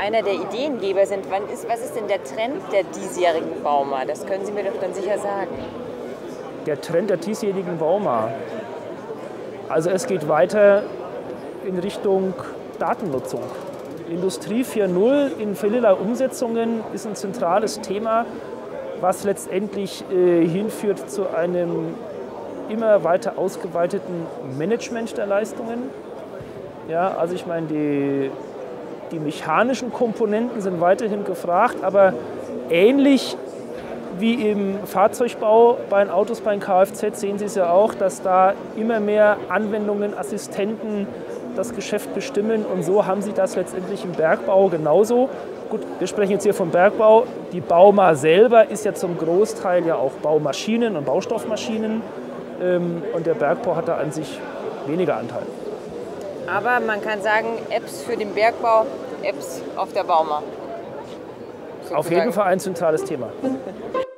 einer der Ideengeber sind. Was ist denn der Trend der diesjährigen Bauma? Das können Sie mir doch dann sicher sagen. Der Trend der diesjährigen Bauma. Also es geht weiter in Richtung Datennutzung. Industrie 4.0 in vielerlei Umsetzungen ist ein zentrales Thema, was letztendlich hinführt zu einem immer weiter ausgeweiteten Management der Leistungen. Ja, also ich meine, die mechanischen Komponenten sind weiterhin gefragt, aber ähnlich wie im Fahrzeugbau bei den Autos, bei den Kfz sehen Sie es ja auch, dass da immer mehr Anwendungen, Assistenten das Geschäft bestimmen, und so haben Sie das letztendlich im Bergbau genauso. Gut, wir sprechen jetzt hier vom Bergbau. Die Bauma selber ist ja zum Großteil ja auch Baumaschinen und Baustoffmaschinen, und der Bergbau hat da an sich weniger Anteil. Aber man kann sagen, Apps für den Bergbau, Apps auf der Bauma. Auf jeden Fall ein zentrales Thema.